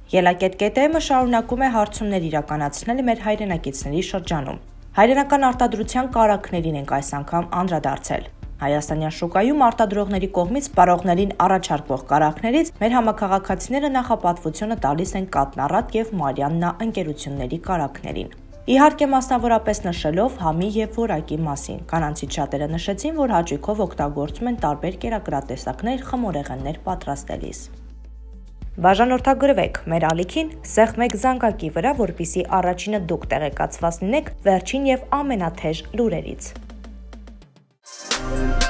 Ելակետ ԿՏՄ շարունակում է հարցումներ իրականացնել մեր հայրենակիցների շրջանում։ Հայրենական արտադրության կարագներին ենք այս անգամ անդրադարձել։ Հայաստանյան շուկայում արտադրողների կողմից սպառողներին առաջարկվող կարագներից մեր համաքաղաքացիները նախապատվությունը տալիս են Կատնառատ և Մարիաննա ընկերությունների կարագներին։ Իհարկե մասնավորապես նշելով համի և որակի մասին, կանանցից շատերը նշեցին, որ հաճույքով օգտագործում են տարբեր կերակրատեսակներ խմորեղեններ պատրաստելիս։ Բաժանորդագրվեք մեր ալիքին սեղմեք զանգակի վրա, որպեսզի առաջինը դուք տեղեկացված լինեք վերջին և ամենաթեժ լուրերից։